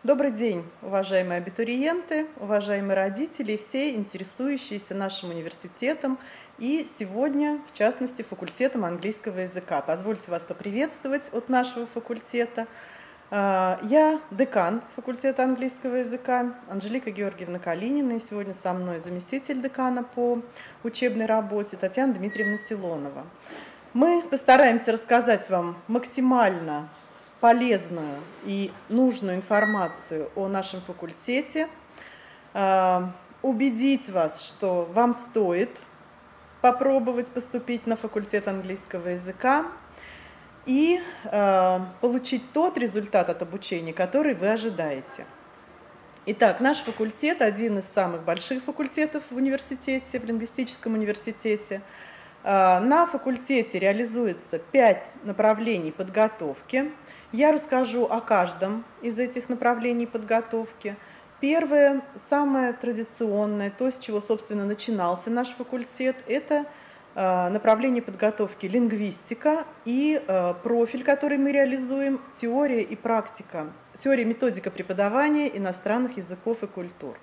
Добрый день, уважаемые абитуриенты, уважаемые родители и все интересующиеся нашим университетом и сегодня, в частности, факультетом английского языка. Позвольте вас поприветствовать от нашего факультета. Я декан факультета английского языка Анжелика Георгиевна Калинина, и сегодня со мной заместитель декана по учебной работе Татьяна Дмитриевна Силонова. Мы постараемся рассказать вам максимально полезную и нужную информацию о нашем факультете, убедить вас, что вам стоит попробовать поступить на факультет английского языка и получить тот результат от обучения, который вы ожидаете. Итак, наш факультет – один из самых больших факультетов в университете, в лингвистическом университете. На факультете реализуется 5 направлений подготовки. Я расскажу о каждом из этих направлений подготовки. Первое, самое традиционное, то, с чего, собственно, начинался наш факультет, это направление подготовки лингвистика и профиль, который мы реализуем, теория и практика, теория и методика преподавания иностранных языков и культур.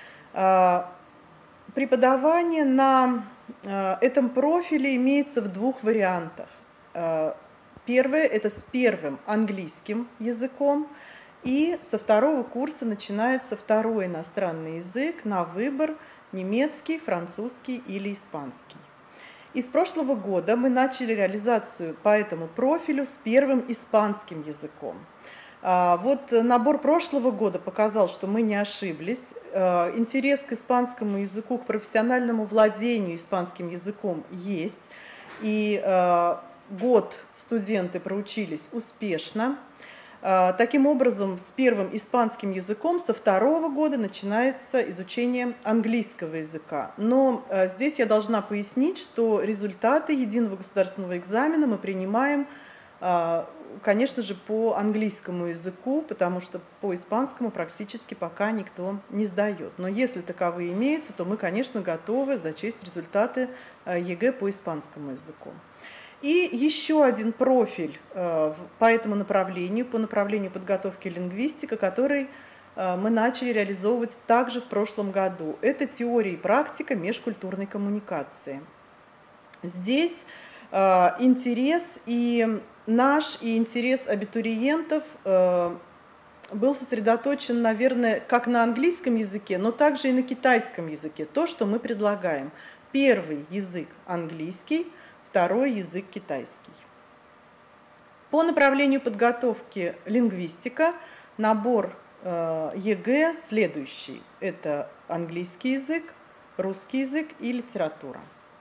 Преподавание на этом профиле имеется в двух вариантах. Первое – это с первым английским языком, и со второго курса начинается второй иностранный язык на выбор – немецкий, французский или испанский. И с прошлого года мы начали реализацию по этому профилю с первым испанским языком. Вот набор прошлого года показал, что мы не ошиблись. Интерес к испанскому языку, к профессиональному владению испанским языком есть. И год студенты проучились успешно. Таким образом, с первым испанским языком со второго года начинается изучение английского языка. Но здесь я должна пояснить, что результаты единого государственного экзамена мы принимаем, конечно же, по английскому языку, потому что по испанскому практически пока никто не сдает. Но если таковые имеются, то мы, конечно, готовы зачесть результаты ЕГЭ по испанскому языку. И еще один профиль по этому направлению, по направлению подготовки лингвистика, который мы начали реализовывать также в прошлом году. Это теория и практика межкультурной коммуникации. Здесь интерес и наш, и интерес абитуриентов был сосредоточен, наверное, как на английском языке, но также и на китайском языке. То, что мы предлагаем. Первый язык английский, второй язык китайский. По направлению подготовки лингвистика набор ЕГЭ следующий. Это английский язык, русский язык и литература.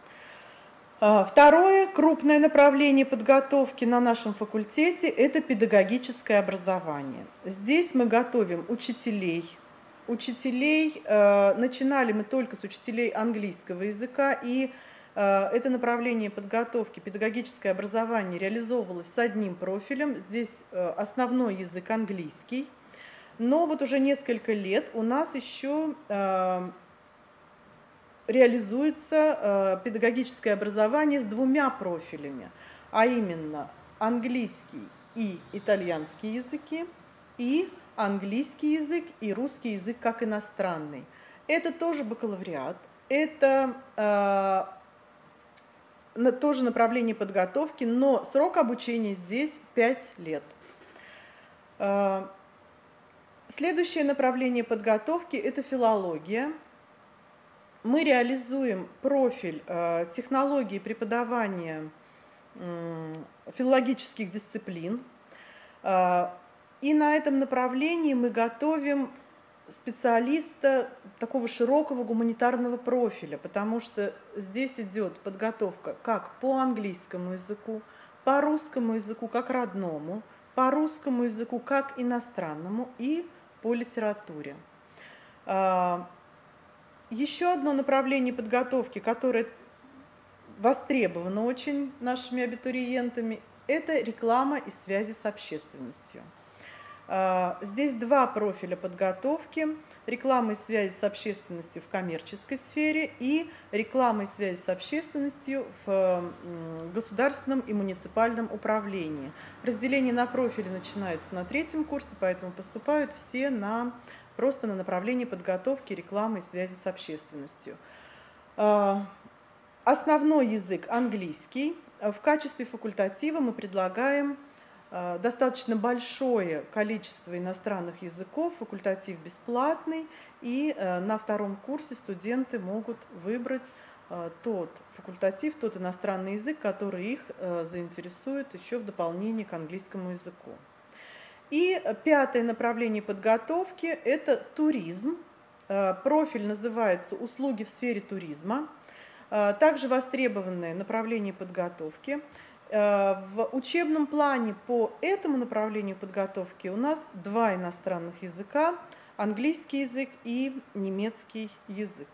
Второе крупное направление подготовки на нашем факультете – это педагогическое образование. Здесь мы готовим учителей. Начинали мы только с учителей английского языка, и это направление подготовки, педагогическое образование, реализовывалось с одним профилем. Здесь основной язык английский. Но вот уже несколько лет у нас еще реализуется педагогическое образование с двумя профилями, а именно английский и итальянский языки, и английский язык и русский язык как иностранный. Это тоже бакалавриат, это тоже направление подготовки, но срок обучения здесь 5 лет. Следующее направление подготовки – это филология. Мы реализуем профиль технологии преподавания филологических дисциплин. И на этом направлении мы готовим специалиста такого широкого гуманитарного профиля, потому что здесь идет подготовка как по английскому языку, по русскому языку как родному, по русскому языку как иностранному и по литературе. Еще одно направление подготовки, которое востребовано очень нашими абитуриентами, это реклама и связи с общественностью. Здесь два профиля подготовки: реклама и связи с общественностью в коммерческой сфере и реклама и связи с общественностью в государственном и муниципальном управлении. Разделение на профили начинается на третьем курсе, поэтому поступают все просто на направление подготовки рекламы и связи с общественностью. Основной язык английский. В качестве факультатива мы предлагаем достаточно большое количество иностранных языков, факультатив бесплатный, и на втором курсе студенты могут выбрать тот факультатив, тот иностранный язык, который их заинтересует еще в дополнение к английскому языку. И пятое направление подготовки – это туризм. Профиль называется «Услуги в сфере туризма». Также востребованное направление подготовки. В учебном плане по этому направлению подготовки у нас два иностранных языка: английский язык и немецкий язык.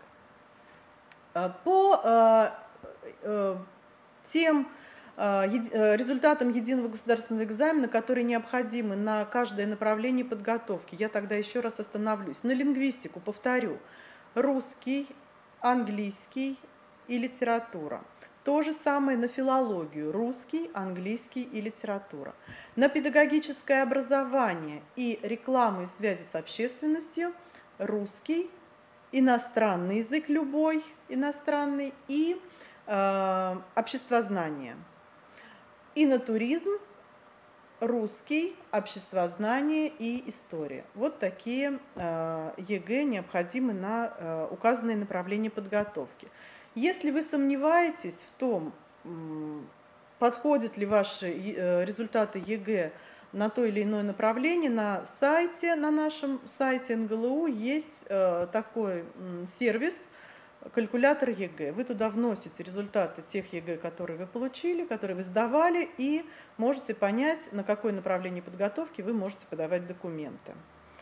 По тем результатам единого государственного экзамена, которые необходимы на каждое направление подготовки, я тогда еще раз остановлюсь. На лингвистику, повторю, русский, английский и литература. То же самое на филологию: русский, английский и литература. На педагогическое образование и рекламу и связи с общественностью русский, иностранный язык любой иностранный и обществознание. И на туризм русский, обществознание и история. Вот такие ЕГЭ необходимы на указанные направления подготовки. Если вы сомневаетесь в том, подходят ли ваши результаты ЕГЭ на то или иное направление, на нашем сайте НГЛУ есть такой сервис «Калькулятор ЕГЭ». Вы туда вносите результаты тех ЕГЭ, которые вы получили, которые вы сдавали, и можете понять, на какое направление подготовки вы можете подавать документы.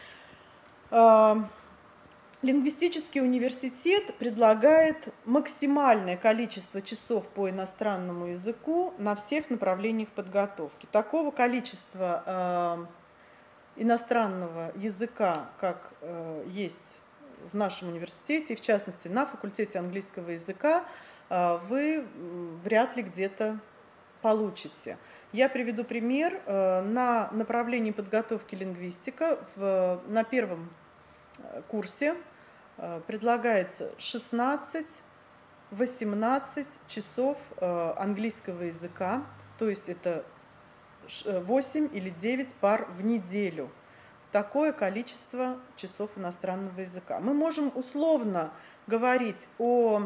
Лингвистический университет предлагает максимальное количество часов по иностранному языку на всех направлениях подготовки. Такого количества иностранного языка, как есть в нашем университете, в частности на факультете английского языка, вы вряд ли где-то получите. Я приведу пример. На направлении подготовки лингвистика на первом курсе предлагается 16-18 часов английского языка, то есть это 8 или 9 пар в неделю. Такое количество часов иностранного языка. Мы можем условно говорить о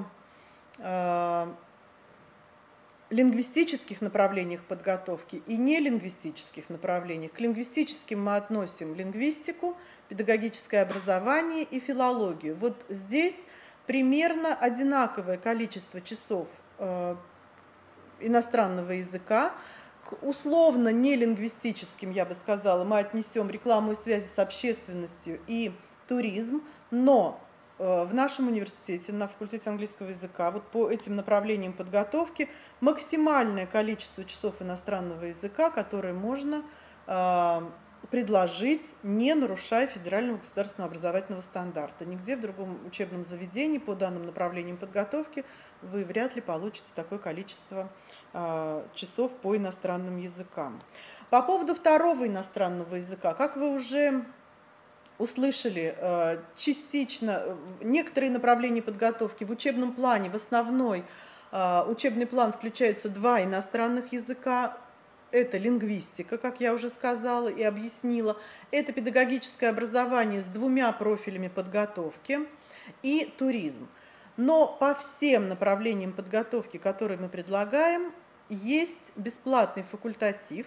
лингвистических направлениях подготовки и нелингвистических направлениях. К лингвистическим мы относим лингвистику, педагогическое образование и филологию. Вот здесь примерно одинаковое количество часов иностранного языка. К условно нелингвистическим, я бы сказала, мы отнесем рекламу и связи с общественностью и туризм, но в нашем университете, на факультете английского языка, вот по этим направлениям подготовки максимальное количество часов иностранного языка, которые можно предложить, не нарушая федерального государственного образовательного стандарта. Нигде в другом учебном заведении по данным направлениям подготовки вы вряд ли получите такое количество часов по иностранным языкам. По поводу второго иностранного языка, как вы уже услышали, частично некоторые направления подготовки в учебном плане, в основной учебный план включаются два иностранных языка. Это лингвистика, как я уже сказала и объяснила. Это педагогическое образование с двумя профилями подготовки и туризм. Но по всем направлениям подготовки, которые мы предлагаем, есть бесплатный факультатив.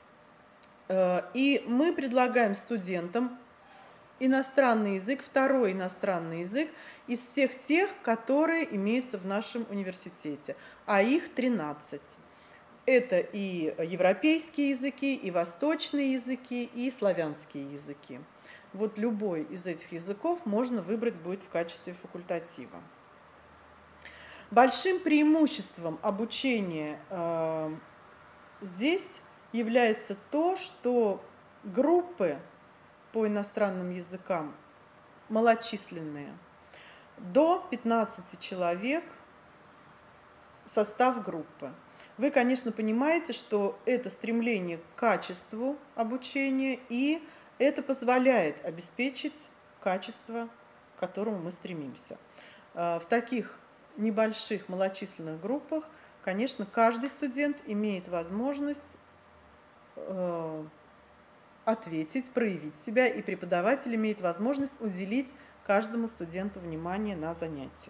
И мы предлагаем студентам иностранный язык, второй иностранный язык из всех тех, которые имеются в нашем университете, а их 13. Это и европейские языки, и восточные языки, и славянские языки. Вот любой из этих языков можно выбрать будет в качестве факультатива. Большим преимуществом обучения здесь является то, что группы по иностранным языкам малочисленные. До 15 человек состав группы. Вы, конечно, понимаете, что это стремление к качеству обучения, и это позволяет обеспечить качество, к которому мы стремимся. В таких небольших малочисленных группах, конечно, каждый студент имеет возможность ответить, проявить себя, и преподаватель имеет возможность уделить каждому студенту внимание на занятиях.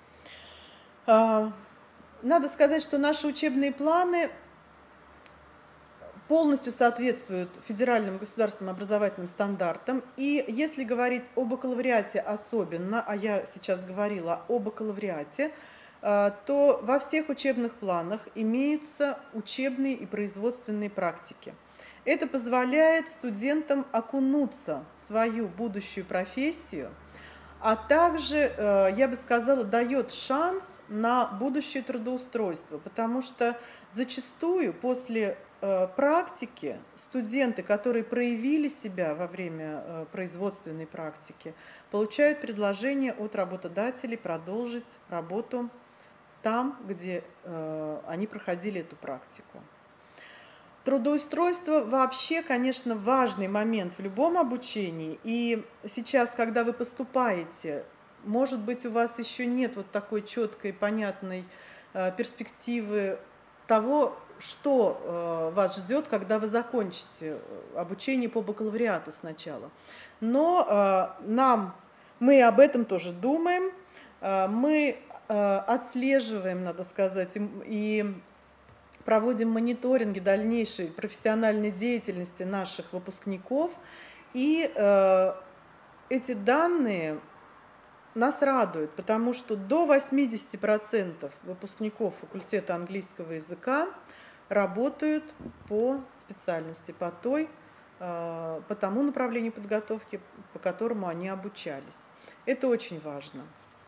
Надо сказать, что наши учебные планы полностью соответствуют федеральным государственным образовательным стандартам. И если говорить о бакалавриате особенно, а я сейчас говорила о бакалавриате, то во всех учебных планах имеются учебные и производственные практики. Это позволяет студентам окунуться в свою будущую профессию, а также, я бы сказала, дает шанс на будущее трудоустройство, потому что зачастую после практики студенты, которые проявили себя во время производственной практики, получают предложение от работодателей продолжить работу там, где они проходили эту практику. Трудоустройство вообще, конечно, важный момент в любом обучении. И сейчас, когда вы поступаете, может быть, у вас еще нет вот такой четкой, понятной перспективы того, что вас ждет, когда вы закончите обучение по бакалавриату сначала. Но мы об этом тоже думаем, мы отслеживаем, надо сказать, и проводим мониторинги дальнейшей профессиональной деятельности наших выпускников, и эти данные нас радуют, потому что до 80% выпускников факультета английского языка работают по специальности, по тому направлению подготовки, по которому они обучались. Это очень важно.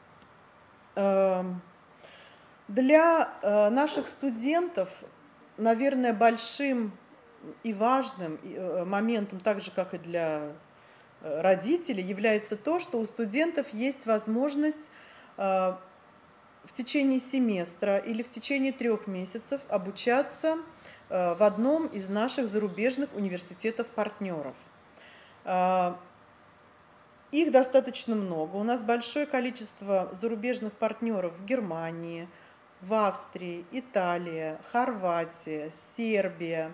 Для наших студентов, наверное, большим и важным моментом, так же, как и для родителей, является то, что у студентов есть возможность в течение семестра или в течение 3 месяцев обучаться в одном из наших зарубежных университетов-партнеров. Их достаточно много. У нас большое количество зарубежных партнеров в Германии, в Австрии, Италия, Хорватия, Сербия.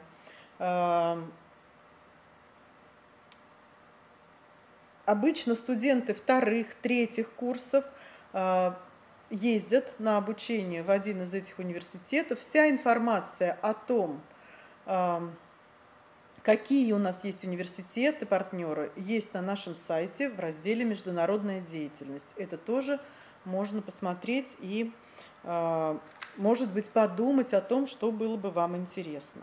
Обычно студенты 2-х, 3-х курсов ездят на обучение в один из этих университетов. Вся информация о том, какие у нас есть университеты, партнеры, есть на нашем сайте в разделе «Международная деятельность». Это тоже можно посмотреть и, может быть, подумать о том, что было бы вам интересно.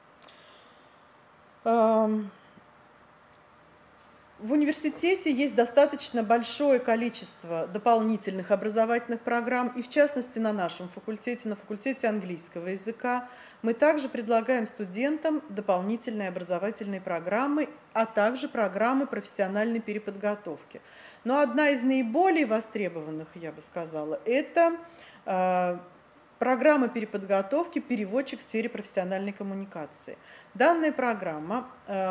В университете есть достаточно большое количество дополнительных образовательных программ, и в частности на нашем факультете, на факультете английского языка, мы также предлагаем студентам дополнительные образовательные программы, а также программы профессиональной переподготовки. Но одна из наиболее востребованных, я бы сказала, это программа переподготовки «Переводчик в сфере профессиональной коммуникации». Данная программа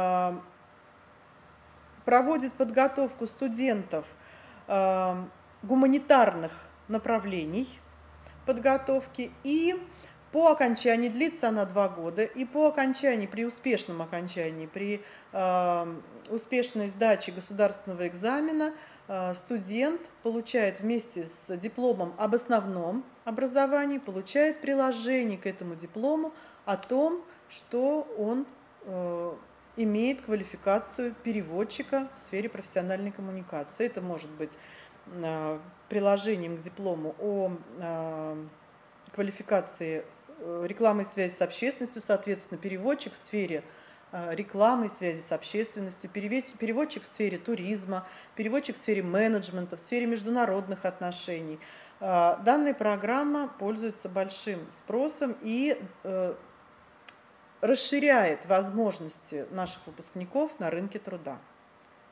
проводит подготовку студентов гуманитарных направлений подготовки, и по окончании, длится она 2 года, и по окончании, при успешном окончании, при успешной сдаче государственного экзамена студент получает вместе с дипломом об основном образовании, получает приложение к этому диплому о том, что он имеет квалификацию переводчика в сфере профессиональной коммуникации. Это может быть приложением к диплому о квалификации рекламы и связи с общественностью, соответственно, переводчик в сфере рекламы и связи с общественностью, переводчик в сфере туризма, переводчик в сфере менеджмента, в сфере международных отношений. Данная программа пользуется большим спросом и расширяет возможности наших выпускников на рынке труда.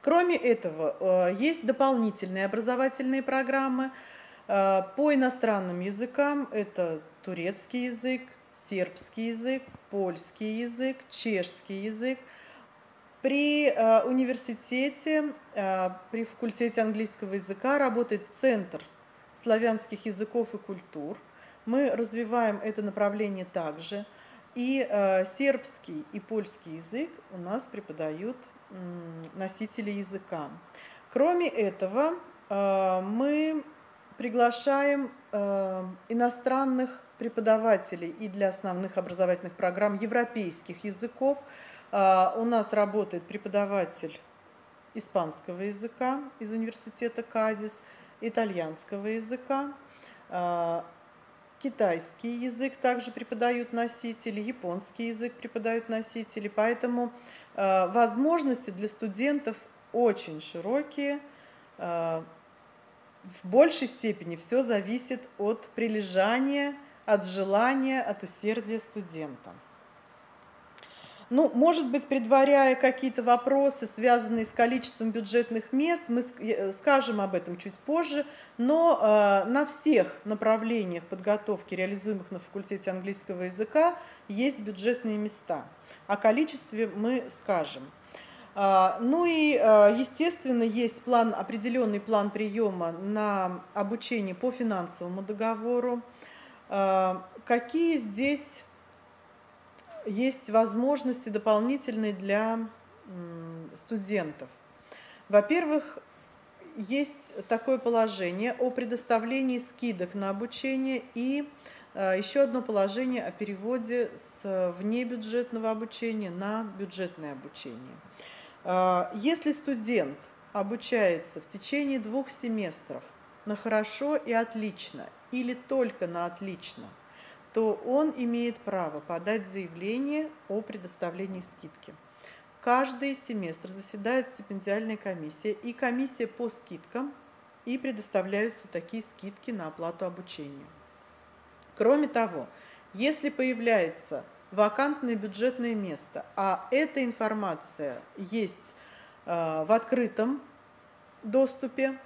Кроме этого, есть дополнительные образовательные программы по иностранным языкам. Это турецкий язык, сербский язык, польский язык, чешский язык. При университете, при факультете английского языка работает Центр славянских языков и культур. Мы развиваем это направление также. И сербский и польский язык у нас преподают носители языка. Кроме этого, мы приглашаем иностранных преподавателей и для основных образовательных программ европейских языков. У нас работает преподаватель испанского языка из университета Кадис, итальянского языка, китайский язык также преподают носители, японский язык преподают носители, поэтому возможности для студентов очень широкие. В большей степени все зависит от прилежания, от желания, от усердия студента. Ну, может быть, предваряя какие-то вопросы, связанные с количеством бюджетных мест, мы скажем об этом чуть позже, но на всех направлениях подготовки, реализуемых на факультете английского языка, есть бюджетные места. О количестве мы скажем. Ну и, естественно, есть определенный план приема на обучение по финансовому договору. Какие здесь есть возможности дополнительные для студентов? Во-первых, есть такое положение о предоставлении скидок на обучение и еще одно положение о переводе с внебюджетного обучения на бюджетное обучение. Если студент обучается в течение 2 семестров на хорошо и отлично или только на отлично, то он имеет право подать заявление о предоставлении скидки. Каждый семестр заседает стипендиальная комиссия и комиссия по скидкам, и предоставляются такие скидки на оплату обучения. Кроме того, если появляется вакантное бюджетное место, а эта информация есть в открытом доступе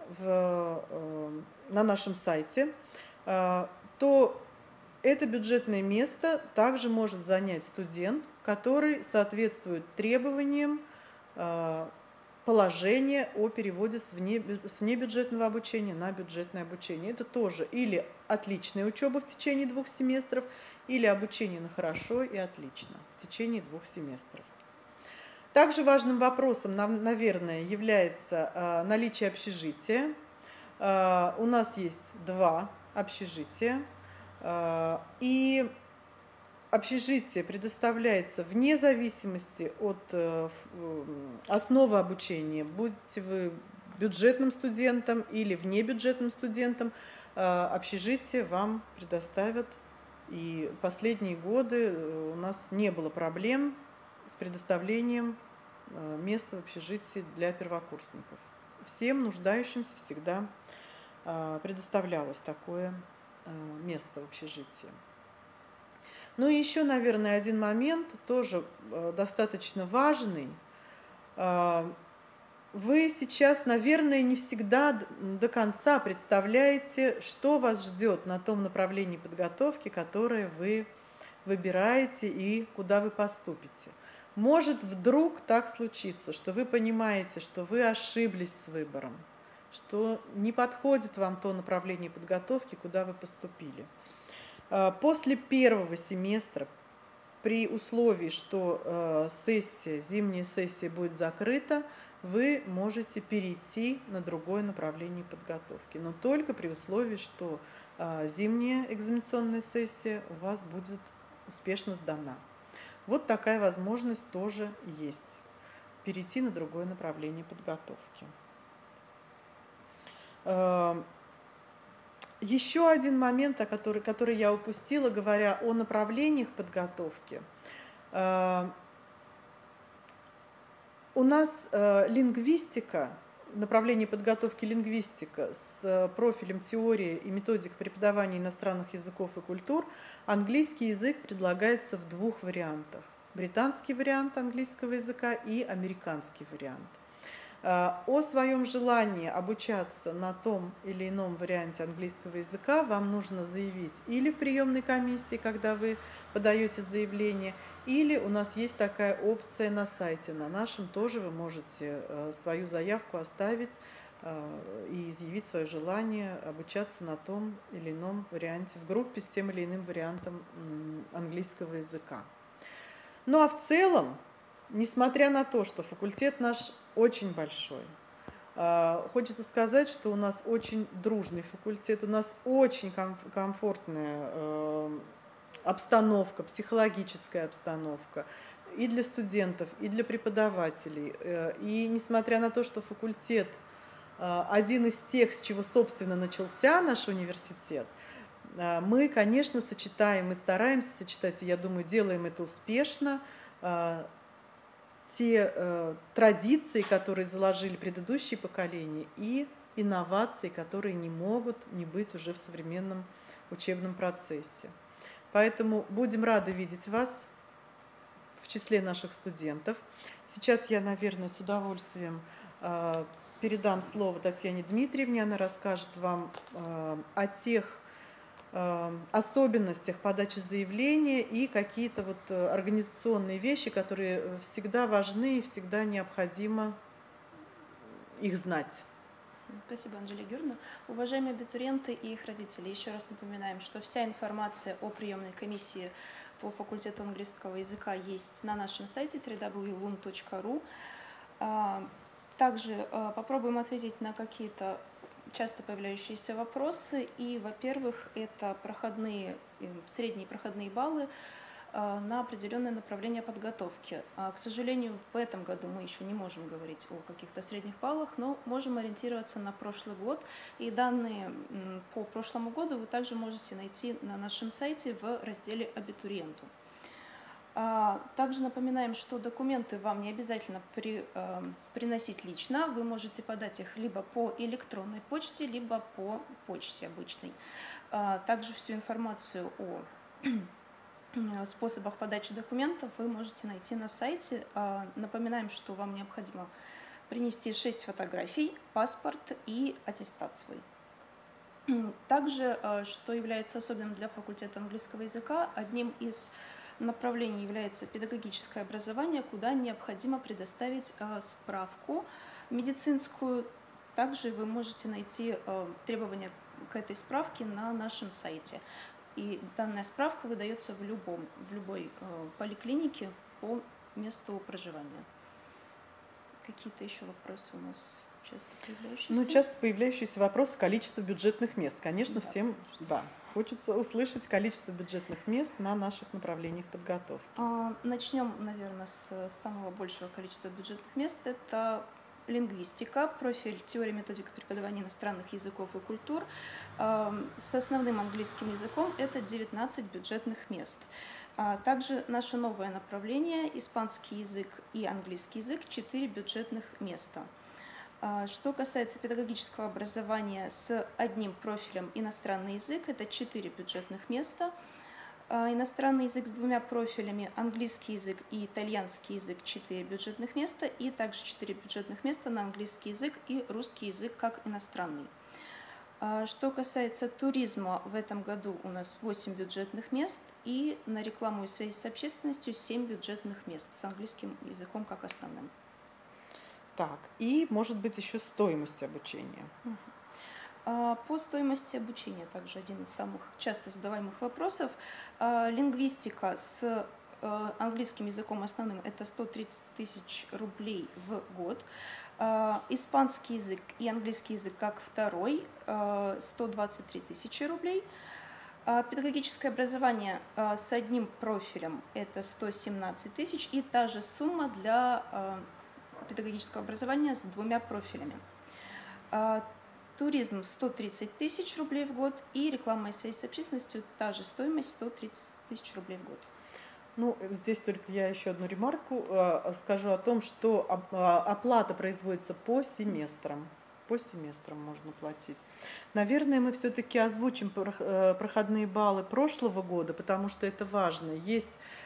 на нашем сайте, то это бюджетное место также может занять студент, который соответствует требованиям положения о переводе с внебюджетного обучения на бюджетное обучение. Это тоже или отличная учеба в течение 2 семестров, или обучение на хорошо и отлично в течение 2 семестров. Также важным вопросом, наверное, является наличие общежития. У нас есть 2 общежития, и общежитие предоставляется вне зависимости от основы обучения, будьте вы бюджетным студентом или внебюджетным студентом, общежитие вам предоставят. И последние годы у нас не было проблем с предоставлением места в общежитии для первокурсников. Всем нуждающимся всегда предоставлялось такое место в общежитии. Ну и еще, наверное, один момент, тоже достаточно важный. Вы сейчас, наверное, не всегда до конца представляете, что вас ждет на том направлении подготовки, которое вы выбираете и куда вы поступите. Может вдруг так случиться, что вы понимаете, что вы ошиблись с выбором, что не подходит вам то направление подготовки, куда вы поступили. После первого семестра, при условии, что зимняя сессия будет закрыта, вы можете перейти на другое направление подготовки, но только при условии, что зимняя экзаменационная сессия у вас будет успешно сдана. Вот такая возможность тоже есть, перейти на другое направление подготовки. Еще один момент, который я упустила, говоря о направлениях подготовки. У нас лингвистика, направление подготовки лингвистика с профилем теории и методика преподавания иностранных языков и культур, английский язык предлагается в 2 вариантах. Британский вариант английского языка и американский вариант. О своем желании обучаться на том или ином варианте английского языка вам нужно заявить или в приемной комиссии, когда вы подаете заявление, или у нас есть такая опция на сайте. На нашем тоже вы можете свою заявку оставить и изъявить свое желание обучаться на том или ином варианте в группе с тем или иным вариантом английского языка. Ну а в целом, несмотря на то, что факультет наш очень большой, хочется сказать, что у нас очень дружный факультет, у нас очень комфортная обстановка, психологическая обстановка и для студентов, и для преподавателей. И несмотря на то, что факультет один из тех, с чего, собственно, начался наш университет, мы, конечно, сочетаем и стараемся сочетать, и я думаю, делаем это успешно, те традиции, которые заложили предыдущие поколения, и инновации, которые не могут не быть уже в современном учебном процессе. Поэтому будем рады видеть вас в числе наших студентов. Сейчас я, наверное, с удовольствием передам слово Татьяне Дмитриевне. Она расскажет вам о тех особенностях подачи заявления и какие-то вот организационные вещи, которые всегда важны и всегда необходимо их знать. Спасибо, Анжелика Георгиевна. Уважаемые абитуриенты и их родители, еще раз напоминаем, что вся информация о приемной комиссии по факультету английского языка есть на нашем сайте www.lun.ru. Также попробуем ответить на какие-то часто появляющиеся вопросы. И, во-первых, это средние проходные баллы на определенное направление подготовки. К сожалению, в этом году мы еще не можем говорить о каких-то средних баллах, но можем ориентироваться на прошлый год. И данные по прошлому году вы также можете найти на нашем сайте в разделе «Абитуриенту». Также напоминаем, что документы вам не обязательно приносить лично. Вы можете подать их либо по электронной почте, либо по почте обычной. Также всю информацию о способах подачи документов вы можете найти на сайте. Напоминаем, что вам необходимо принести 6 фотографий, паспорт и аттестат свой. Также, что является особенным для факультета английского языка, одним из направлений является педагогическое образование, куда необходимо предоставить справку медицинскую. Также вы можете найти требования к этой справке на нашем сайте. И данная справка выдается в любой поликлинике по месту проживания. Какие-то еще вопросы у нас часто появляющиеся? Ну, часто появляющийся вопрос количества бюджетных мест. Конечно, всем хочется услышать количество бюджетных мест на наших направлениях подготовки. Начнем, наверное, с самого большего количества бюджетных мест. Это лингвистика, профиль теория методика преподавания иностранных языков и культур. С основным английским языком это 19 бюджетных мест. Также наше новое направление испанский язык и английский язык 4 бюджетных места. Что касается педагогического образования с одним профилем иностранный язык, это 4 бюджетных места. Иностранный язык с 2 профилями, английский язык и итальянский язык 4 бюджетных места, и также 4 бюджетных места на английский язык и русский язык как иностранный. Что касается туризма, в этом году у нас 8 бюджетных мест, и на рекламу и связь с общественностью 7 бюджетных мест с английским языком как основным. Так, и может быть еще стоимость обучения. По стоимости обучения также один из самых часто задаваемых вопросов. Лингвистика с английским языком основным это 130 тысяч рублей в год. Испанский язык и английский язык как второй 123 тысячи рублей. Педагогическое образование с одним профилем это 117 тысяч, и та же сумма для педагогического образования с 2 профилями. Туризм 130 тысяч рублей в год, и реклама и связь с общественностью та же стоимость 130 тысяч рублей в год. Ну, здесь только я еще одну ремарку скажу о том, что оплата производится по семестрам. По семестрам можно платить. Наверное, мы все-таки озвучим проходные баллы прошлого года, потому что это важно. Есть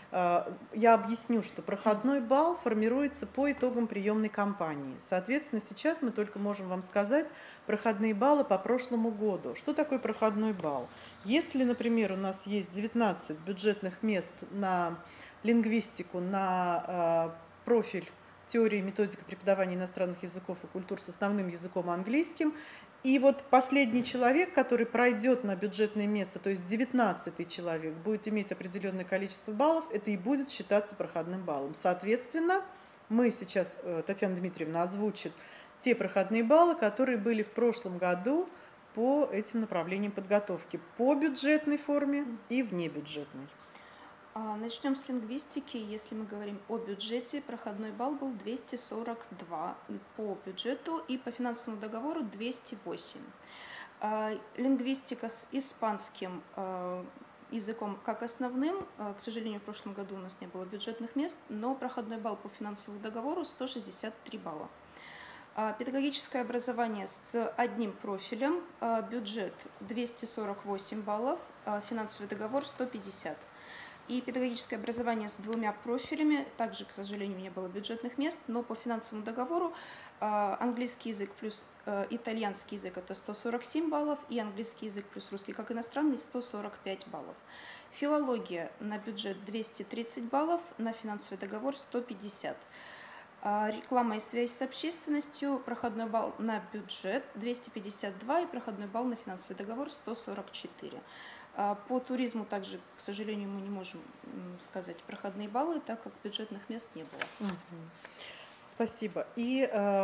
Я объясню, что проходной балл формируется по итогам приемной кампании. Соответственно, сейчас мы только можем вам сказать проходные баллы по прошлому году. Что такое проходной балл? Если, например, у нас есть 19 бюджетных мест на лингвистику, на профиль теории и методика преподавания иностранных языков и культур с основным языком английским, и вот последний человек, который пройдет на бюджетное место, то есть 19-й человек, будет иметь определенное количество баллов, это и будет считаться проходным баллом. Соответственно, мы сейчас, Татьяна Дмитриевна озвучит те проходные баллы, которые были в прошлом году по этим направлениям подготовки, по бюджетной форме и внебюджетной. Начнем с лингвистики. Если мы говорим о бюджете, проходной балл был 242 по бюджету и по финансовому договору 208. Лингвистика с испанским языком как основным. К сожалению, в прошлом году у нас не было бюджетных мест, но проходной балл по финансовому договору 163 балла. Педагогическое образование с одним профилем, бюджет 248 баллов, финансовый договор 150. И педагогическое образование с двумя профилями, также, к сожалению, не было бюджетных мест, но по финансовому договору английский язык плюс итальянский язык – это 147 баллов, и английский язык плюс русский как иностранный – 145 баллов. Филология на бюджет 230 баллов, на финансовый договор 150. Реклама и связь с общественностью, проходной балл на бюджет 252 и проходной балл на финансовый договор 144. По туризму также, к сожалению, мы не можем сказать проходные баллы, так как бюджетных мест не было. Спасибо. И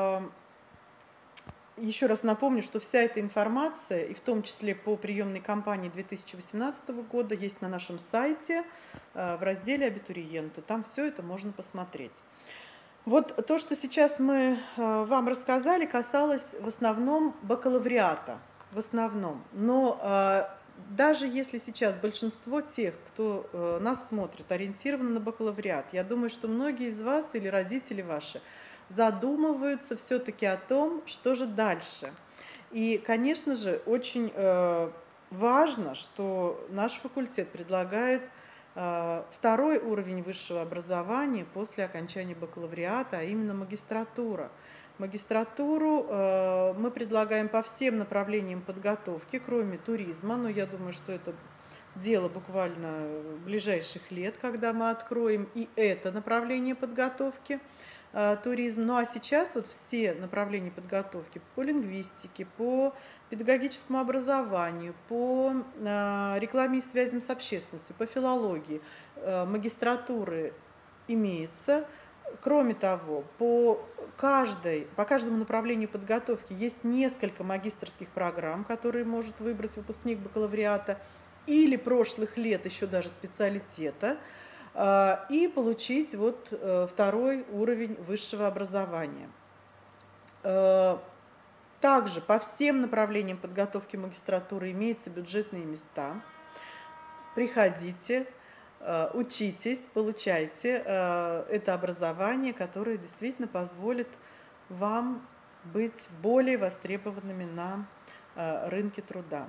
еще раз напомню, что вся эта информация, и в том числе по приемной кампании 2018 года, есть на нашем сайте в разделе «Абитуриенту». Там все это можно посмотреть. Вот то, что сейчас мы вам рассказали, касалось в основном бакалавриата. В основном. Но даже если сейчас большинство тех, кто нас смотрит, ориентировано на бакалавриат, я думаю, что многие из вас или родители ваши задумываются все-таки о том, что же дальше. И, конечно же, очень важно, что наш факультет предлагает второй уровень высшего образования после окончания бакалавриата, а именно магистратура. Магистратуру мы предлагаем по всем направлениям подготовки, кроме туризма, но я думаю, что это дело буквально ближайших лет, когда мы откроем и это направление подготовки, туризм. Ну а сейчас вот все направления подготовки по лингвистике, по педагогическому образованию, по рекламе и связям с общественностью, по филологии магистратуры имеются. Кроме того, по каждому направлению подготовки есть несколько магистерских программ, которые может выбрать выпускник бакалавриата или прошлых лет еще даже специалитета, и получить вот второй уровень высшего образования. Также по всем направлениям подготовки магистратуры имеются бюджетные места. Приходите, учитесь, получайте это образование, которое действительно позволит вам быть более востребованными на рынке труда.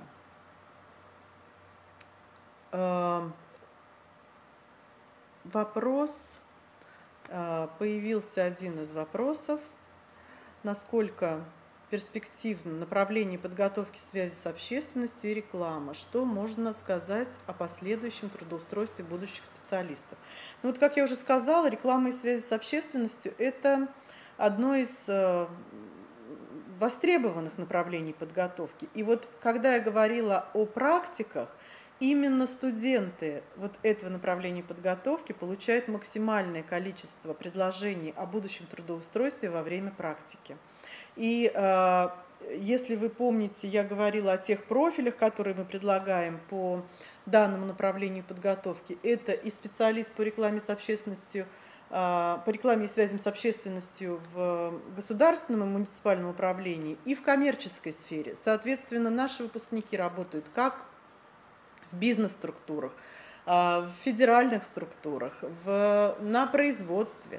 Вопрос, появился один из вопросов, насколько перспективно направление подготовки связи с общественностью и реклама. Что можно сказать о последующем трудоустройстве будущих специалистов? Ну вот, как я уже сказала, реклама и связи с общественностью – это одно из востребованных направлений подготовки. И вот когда я говорила о практиках, именно студенты вот этого направления подготовки получают максимальное количество предложений о будущем трудоустройстве во время практики. И если вы помните, я говорила о тех профилях, которые мы предлагаем по данному направлению подготовки. Это и специалист по рекламе с общественностью, по рекламе и связям с общественностью в государственном и муниципальном управлении, и в коммерческой сфере. Соответственно, наши выпускники работают как в бизнес-структурах, в федеральных структурах, на производстве.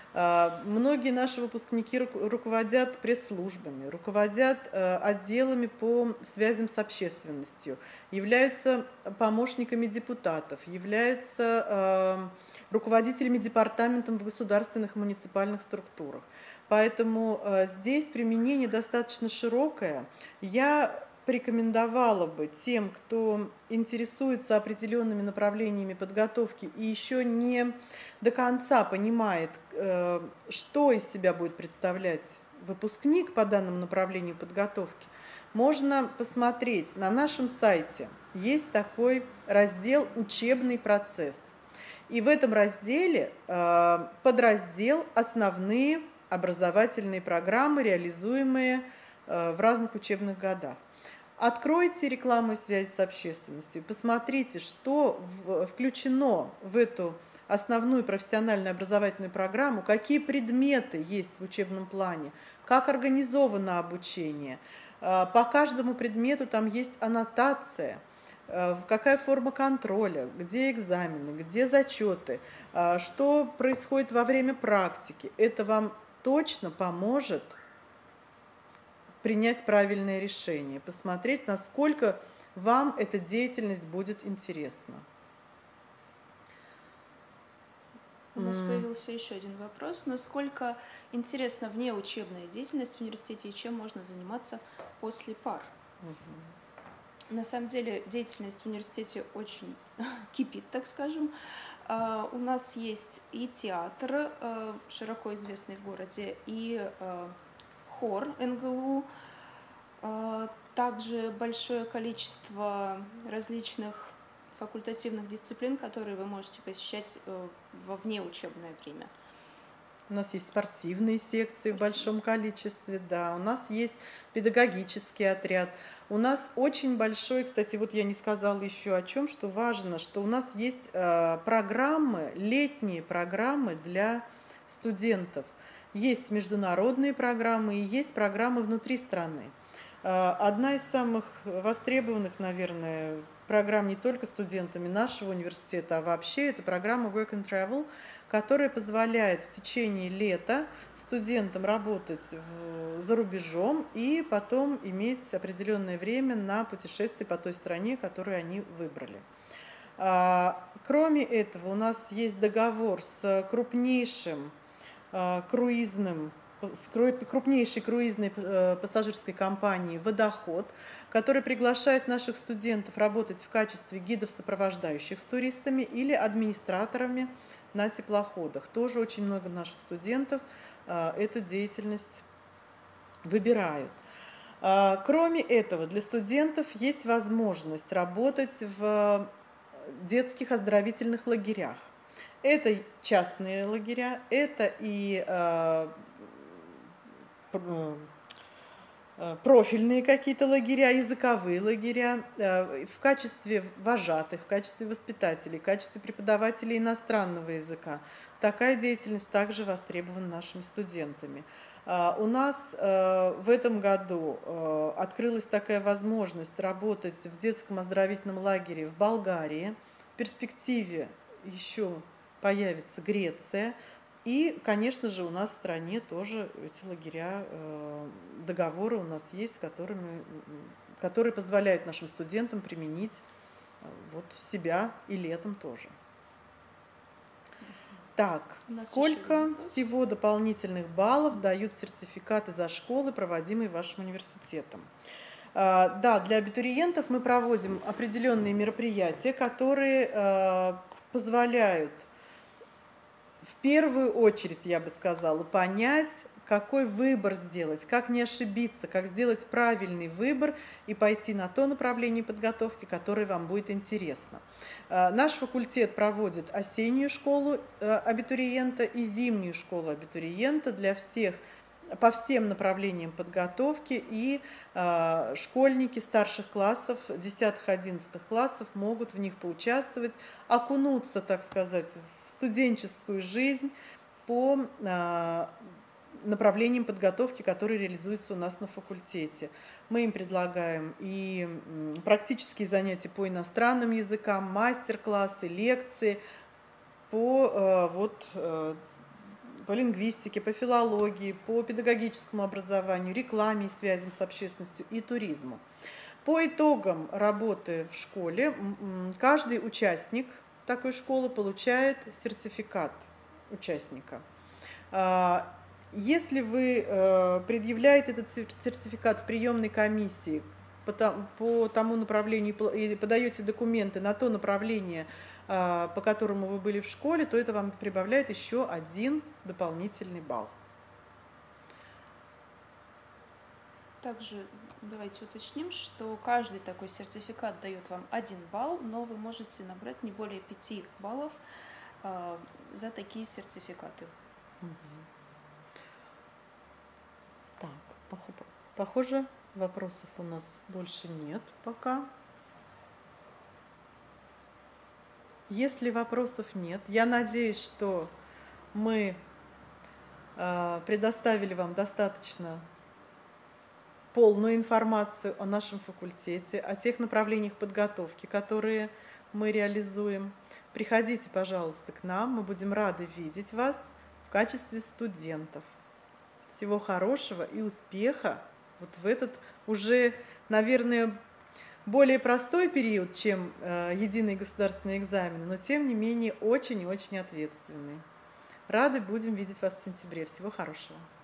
Многие наши выпускники руководят пресс-службами, руководят отделами по связям с общественностью, являются помощниками депутатов, являются руководителями департаментом в государственных и муниципальных структурах. Поэтому здесь применение достаточно широкое. Я порекомендовала бы тем, кто интересуется определенными направлениями подготовки и еще не до конца понимает, что из себя будет представлять выпускник по данному направлению подготовки, можно посмотреть на нашем сайте. Есть такой раздел «Учебный процесс». И в этом разделе подраздел «Основные образовательные программы, реализуемые в разных учебных годах». Откройте рекламу и связь с общественностью, посмотрите, что включено в эту основную профессиональную образовательную программу, какие предметы есть в учебном плане, как организовано обучение. По каждому предмету там есть аннотация, какая форма контроля, где экзамены, где зачеты, что происходит во время практики. Это вам точно поможет принять правильное решение, посмотреть, насколько вам эта деятельность будет интересна. У нас появился еще один вопрос. Насколько интересна внеучебная деятельность в университете и чем можно заниматься после пар? На самом деле деятельность в университете очень кипит, так скажем. У нас есть и театр, широко известный в городе, и хор НГЛУ, также большое количество различных факультативных дисциплин, которые вы можете посещать во внеучебное время. У нас есть спортивные секции в большом количестве, да. У нас есть педагогический отряд. У нас очень большой, кстати, вот я не сказала еще о чем, что важно, что у нас есть программы, летние программы для студентов. Есть международные программы и есть программы внутри страны. Одна из самых востребованных, наверное, программ не только студентами нашего университета, а вообще это программа Work and Travel, которая позволяет в течение лета студентам работать за рубежом и потом иметь определенное время на путешествие по той стране, которую они выбрали. Кроме этого, у нас есть договор с крупнейшим круизным с крупнейшей круизной пассажирской компанией «Водоход», которая приглашает наших студентов работать в качестве гидов-сопровождающих с туристами или администраторами на теплоходах. Тоже очень много наших студентов эту деятельность выбирают. Кроме этого, для студентов есть возможность работать в детских оздоровительных лагерях. Это частные лагеря, это и профильные какие-то лагеря, языковые лагеря, в качестве вожатых, в качестве воспитателей, в качестве преподавателей иностранного языка. Такая деятельность также востребована нашими студентами. У нас в этом году открылась такая возможность работать в детском оздоровительном лагере в Болгарии. В перспективе еще появится Греция. И, конечно же, у нас в стране тоже эти лагеря, договоры у нас есть, которые позволяют нашим студентам применить вот себя и летом тоже. Так, сколько всего дополнительных баллов дают сертификаты за школы, проводимые вашим университетом? Да, для абитуриентов мы проводим определенные мероприятия, которые позволяют в первую очередь, я бы сказала, понять, какой выбор сделать, как не ошибиться, как сделать правильный выбор и пойти на то направление подготовки, которое вам будет интересно. Наш факультет проводит осеннюю школу абитуриента и зимнюю школу абитуриента для всех, по всем направлениям подготовки, и школьники старших классов, 10-11 классов могут в них поучаствовать, окунуться, так сказать, в студенческую жизнь по направлениям подготовки, которые реализуются у нас на факультете. Мы им предлагаем и практические занятия по иностранным языкам, мастер-классы, лекции по по лингвистике, по филологии, по педагогическому образованию, рекламе и связям с общественностью и туризму. По итогам работы в школе каждый участник такой школы получает сертификат участника. Если вы предъявляете этот сертификат в приемной комиссии по тому направлению и подаете документы на то направление, по которому вы были в школе, то это вам прибавляет еще 1 дополнительный балл. Также давайте уточним, что каждый такой сертификат дает вам 1 балл, но вы можете набрать не более 5 баллов за такие сертификаты. Так, похоже, вопросов у нас больше нет пока. Если вопросов нет, я надеюсь, что мы предоставили вам достаточно полную информацию о нашем факультете, о тех направлениях подготовки, которые мы реализуем. Приходите, пожалуйста, к нам, мы будем рады видеть вас в качестве студентов. Всего хорошего и успеха вот в этот уже, наверное, более простой период, чем единые государственные экзамены, но тем не менее очень и очень ответственный. Рады будем видеть вас в сентябре. Всего хорошего.